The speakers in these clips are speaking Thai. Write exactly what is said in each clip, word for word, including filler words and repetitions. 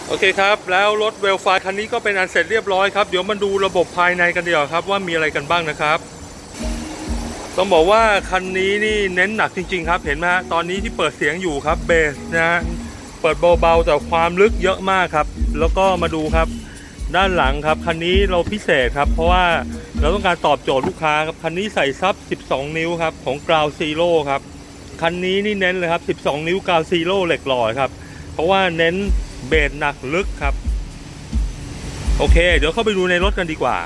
โอเคครับแล้วรถเวลไฟคันนี้ก็เป็นอันเสร็จเรียบร้อยครับเดี๋ยวมาดูระบบภายในกันดีกว่าครับว่ามีอะไรกันบ้างนะครับต้องบอกว่าคันนี้นี่เน้นหนักจริงๆครับเห็นไหมฮะตอนนี้ที่เปิดเสียงอยู่ครับเบสนะเปิดเบาๆแต่ความลึกเยอะมากครับแล้วก็มาดูครับด้านหลังครับคันนี้เราพิเศษครับเพราะว่าเราต้องการตอบโจทย์ลูกค้าครับคันนี้ใส่ซับสิบสองนิ้วครับของ Ground Zero ครับคันนี้นี่เน้นเลยครับสิบสองนิ้ว Ground Zero เหล็กหล่อครับเพราะว่าเน้นเบสหนักลึกครับโอเคเดี๋ยวเข้าไปดูในรถกันดีกว่า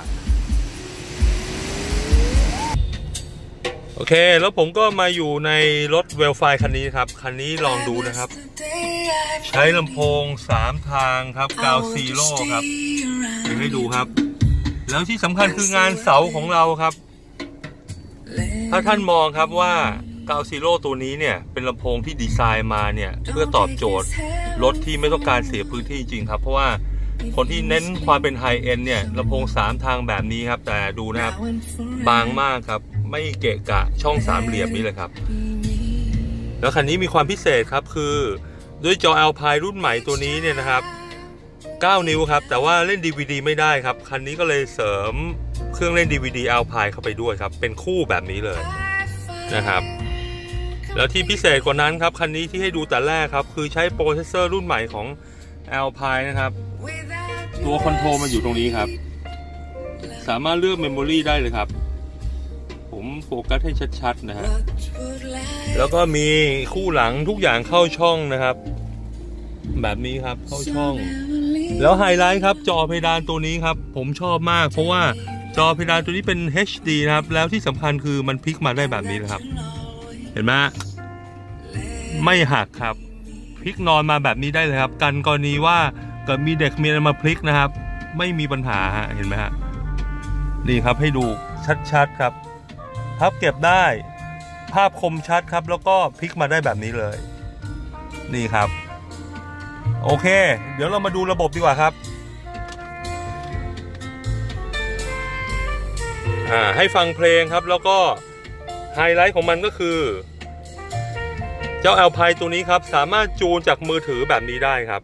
โอเคแล้วผมก็มาอยู่ในรถเวลไฟคันนี้ครับคันนี้ลองดูนะครับใช้ลำโพงสามทางครับกาวซีโร่ครับให้ดูครับแล้วที่สำคัญคืองานเสาของเราครับถ้าท่านมองครับว่ากาวซีโร่ตัวนี้เนี่ยเป็นลำโพงที่ดีไซน์มาเนี่ยเพื่อตอบโจทย์รถที่ไม่ต้องการเสียพื้นที่จริงครับเพราะว่าคนที่เน้นความเป็นไฮเอ็นเนี่ยลำโพงสามทางแบบนี้ครับแต่ดูนะครับบางมากครับไม่เกะกะช่องสามเหลี่ยมนี้เลยครับแล้วคันนี้มีความพิเศษครับคือด้วยจอ Alpine รุ่นใหม่ตัวนี้เนี่ยนะครับเก้านิ้วครับแต่ว่าเล่น ดี วี ดี ไม่ได้ครับคันนี้ก็เลยเสริมเครื่องเล่น ดี วี ดี Alpine เข้าไปด้วยครับเป็นคู่แบบนี้เลยนะครับแล้วที่พิเศษกว่านั้นครับคันนี้ที่ให้ดูแต่แรกครับคือใช้โปรเซสเซอร์รุ่นใหม่ของ Alpine นะครับตัวคอนโทรลมันอยู่ตรงนี้ครับสามารถเลือกเมมโมรีได้เลยครับผมโฟกัสให้ชัดๆนะฮะแล้วก็มีคู่หลังทุกอย่างเข้าช่องนะครับแบบนี้ครับเข้าช่องแล้วไฮไลท์ครับจอเพดานตัวนี้ครับผมชอบมากเพราะว่าจอเพดานตัวนี้เป็น เอช ดี นะครับแล้วที่สำคัญคือมันพลิกมาได้แบบนี้นะครับเห็นไหมไม่หักครับพลิกนอนมาแบบนี้ได้เลยครับกันกรณีว่าเกิดมีเด็กมีอะไรมาพลิกนะครับไม่มีปัญหาฮะเห็นไหมฮะนี่ครับให้ดูชัดๆครับพับเก็บได้ภาพคมชัดครับแล้วก็พลิกมาได้แบบนี้เลยนี่ครับโอเคเดี๋ยวเรามาดูระบบดีกว่าครับอ่าให้ฟังเพลงครับแล้วก็ไฮไลท์ของมันก็คือเจ้า Alpine ตัวนี้ครับสามารถจูนจากมือถือแบบนี้ได้ครับ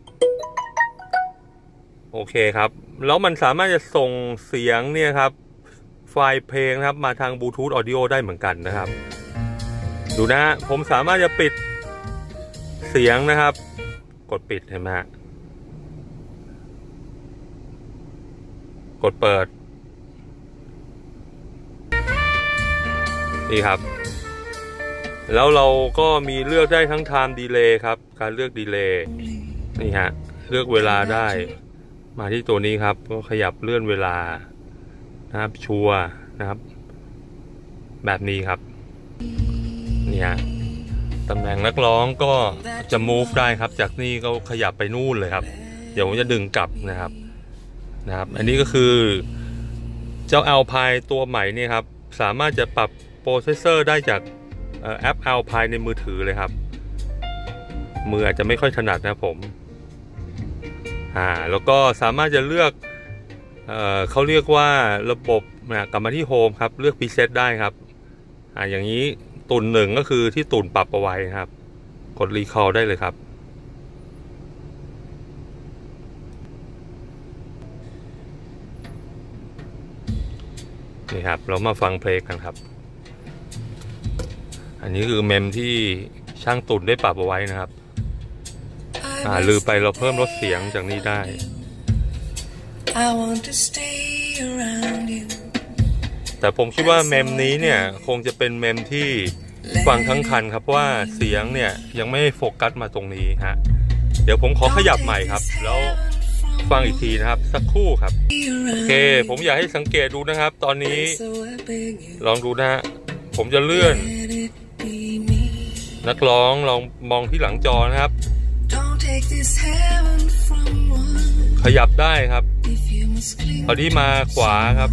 โอเคครับแล้วมันสามารถจะส่งเสียงเนี่ยครับไฟล์เพลงนะครับมาทางบลูทูธออดิโอได้เหมือนกันนะครับดูนะฮะผมสามารถจะปิดเสียงนะครับกดปิดเห็นไหมฮะกดเปิดนี่ครับแล้วเราก็มีเลือกได้ทั้ง Time Delay ครับการเลือก Delay นี่ฮะเลือกเวลาได้มาที่ตัวนี้ครับก็ขยับเลื่อนเวลานะครับชัวร์นะครับแบบนี้ครับนี่ฮะตำแหน่งนักร้องก็จะ move ได้ครับจากนี่ก็ขยับไปนู่นเลยครับเดี๋ยวผมจะดึงกลับนะครับนะครับอันนี้ก็คือเจ้า Alpine ตัวใหม่นี่ครับสามารถจะปรับโปรเซสเซอร์ได้จากแอป Alpine ในมือถือเลยครับมืออาจจะไม่ค่อยถนัดนะผมอ่าแล้วก็สามารถจะเลือกเอ่อเขาเรียกว่าระบบนะกลับมาที่โฮมครับเลือกพรีเซตได้ครับอ่าอย่างนี้ตุ่นหนึ่งก็คือที่ตุ่นปรับเอาไว้ครับกดรีคอลได้เลยครับนี่ครับเรามาฟังเพลงกันครับอันนี้คือเมมที่ช่างตุ่นได้ปรับเอาไว้นะครับอ่าลืมไปเราเพิ่มลดเสียงจากนี้ได้แต่ผมคิดว่าเมมนี้เนี่ยคงจะเป็นเมมที่ฟังทั้งคันครับว่าเสียงเนี่ยยังไม่โฟกัสมาตรงนี้ฮะเดี๋ยวผมขอขยับใหม่ครับแล้วฟังอีกทีนะครับสักครู่ครับโอเคผมอยากให้สังเกตดูนะครับตอนนี้ลองดูนะฮะผมจะเลื่อนนักร้องลองมองที่หลังจอนะครับขยับได้ครับพอดีมาขวาครับ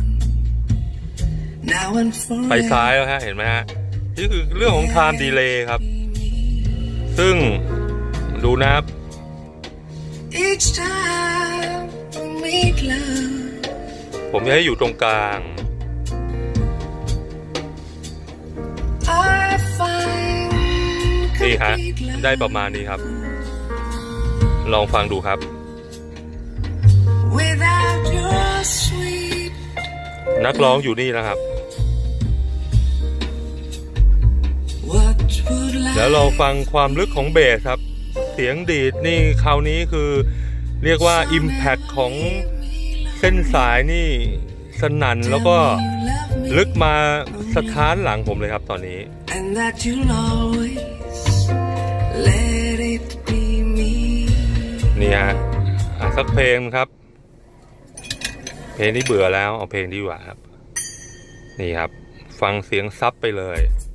ไปซ้ายแล้วฮะเห็นไหมฮะนี่คือเรื่องของ Time Delay ครับซึ่งดูนะครับผมจะให้อยู่ตรงกลางนี่ฮะได้ประมาณนี้ครับลองฟังดูครับนักร้องอยู่นี่นะครับแล้วเราฟังความลึกของเบสครับเสียงดีดนี่คราวนี้คือเรียกว่า Impact ของเส้นสายนี่สนั่นแล้วก็ลึกมาสะท้านหลังผมเลยครับตอนนี้นี่ฮะสักเพลงครับเพลงนี้เบื่อแล้วเอาเพลงดีกว่าครับนี่ครับฟังเสียงซับไปเลย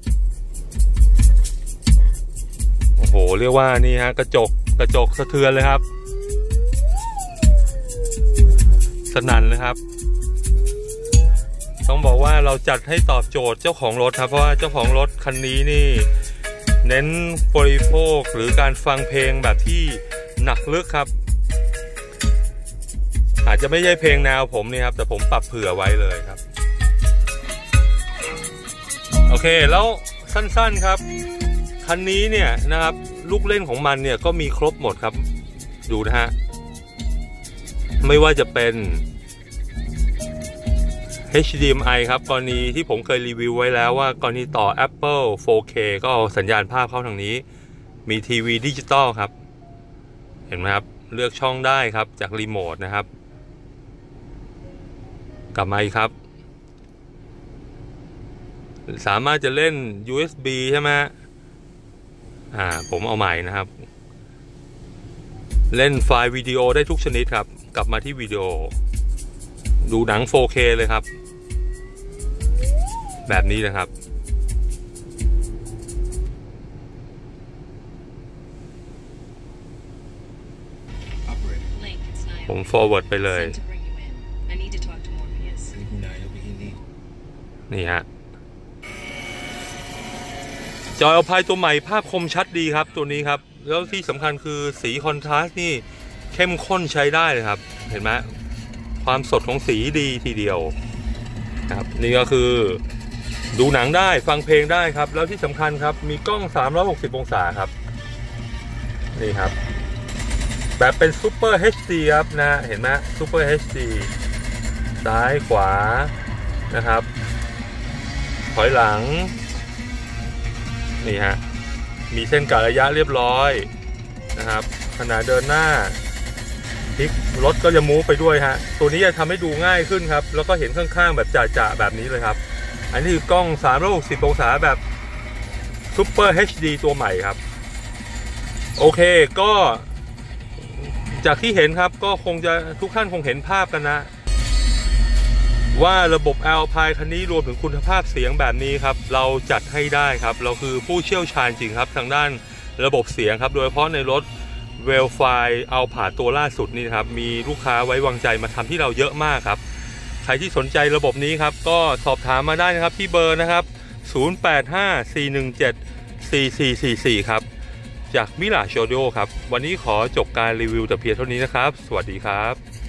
โอ้โหเรียกว่านี่ฮะกระจกกระจกสะเทือนเลยครับสนั่นเลยครับต้องบอกว่าเราจัดให้ตอบโจทย์เจ้าของรถครับเพราะว่าเจ้าของรถคันนี้นี่เน้นบริโภคหรือการฟังเพลงแบบที่หนักลึกครับอาจจะไม่ใช่เพลงแนวผมนี่ครับแต่ผมปรับเผื่อไว้เลยครับโอเคแล้วสั้นๆครับคันนี้เนี่ยนะครับลูกเล่นของมันเนี่ยก็มีครบหมดครับดูนะฮะไม่ว่าจะเป็น เอช ดี เอ็ม ไอ ครับกรณีที่ผมเคยรีวิวไว้แล้วว่ากรณีต่อ Apple โฟร์เค ก็เอาสัญญาณภาพเข้าทางนี้มีทีวีดิจิตอลครับเห็นไหมครับเลือกช่องได้ครับจากรีโมทนะครับกลับมาอีกครับสามารถจะเล่น ยู เอส บี ใช่ไหมอ่าผมเอาใหม่นะครับเล่นไฟล์วิดีโอได้ทุกชนิดครับกลับมาที่วิดีโอดูหนัง โฟร์เค เลยครับแบบนี้นะครับผม forward ไปเลยนี่ฮะจอยAlpineตัวใหม่ภาพคมชัดดีครับตัวนี้ครับแล้วที่สำคัญคือสีคอนทราสต์นี่เข้มข้นใช้ได้เลยครับเห็นไหมความสดของสีดีทีเดียวครับนี่ก็คือดูหนังได้ฟังเพลงได้ครับแล้วที่สำคัญครับมีกล้องสามร้อยหกสิบองศาครับนี่ครับแบบเป็น Super เอช ดี ครับนะเห็นไหม Super เอช ดี ซ้ายขวานะครับถอยหลังนี่ฮะมีเส้นกะระยะเรียบร้อยนะครับขณะเดินหน้าพลิกรถก็จะมูฟไปด้วยฮะตัวนี้จะทำให้ดูง่ายขึ้นครับแล้วก็เห็นข้างๆแบบจ่าๆแบบนี้เลยครับอันนี้คือกล้องสามร้อยหกสิบองศาแบบ Super เอช ดี ตัวใหม่ครับโอเคก็จากที่เห็นครับก็คงจะทุกท่านคงเห็นภาพกันนะว่าระบบ Alpine คันนี้รวมถึงคุณภาพเสียงแบบนี้ครับเราจัดให้ได้ครับเราคือผู้เชี่ยวชาญจริงครับทางด้านระบบเสียงครับโดยเฉพาะในรถเวลไฟเอาผ่าตัวล่าสุดนี่ครับมีลูกค้าไว้วางใจมาทำที่เราเยอะมากครับใครที่สนใจระบบนี้ครับก็สอบถามมาได้นะครับที่เบอร์นะครับศูนย์ แปด ห้า สี่ หนึ่ง เจ็ด สี่ สี่ สี่ สี่ครับจากมิราชออดิโอครับวันนี้ขอจบการรีวิวแต่เพียงเท่านี้นะครับสวัสดีครับ